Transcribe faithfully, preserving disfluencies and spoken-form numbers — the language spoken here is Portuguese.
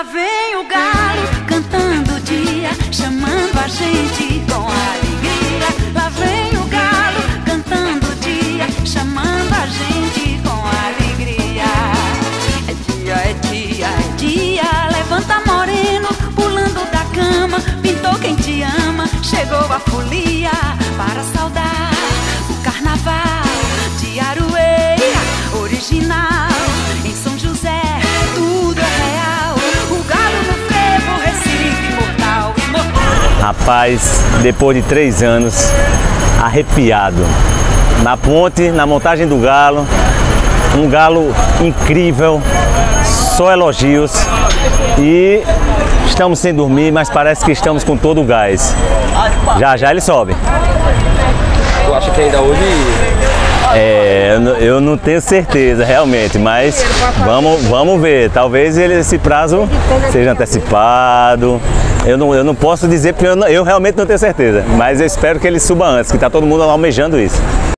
Lá vem o galo cantando o dia, chamando a gente com alegria. Lá vem o galo cantando o dia, chamando a gente com alegria. É dia, é dia, é dia. Levanta moreno, pulando da cama. Pintou quem te ama, chegou a folia para saudar o carnaval de Aroeira, original em São José. Tudo é real, o galo no frevo, Recife, imortal, imortal. Rapaz, depois de três anos, arrepiado, na ponte, na montagem do galo, um galo incrível, só elogios, e estamos sem dormir, mas parece que estamos com todo o gás. Já já ele sobe. Tu acha que ainda hoje... É, eu não tenho certeza realmente, mas vamos, vamos ver. Talvez ele, esse prazo seja antecipado. Eu não, eu não posso dizer porque eu, não, eu realmente não tenho certeza, mas eu espero que ele suba antes, que está todo mundo almejando isso.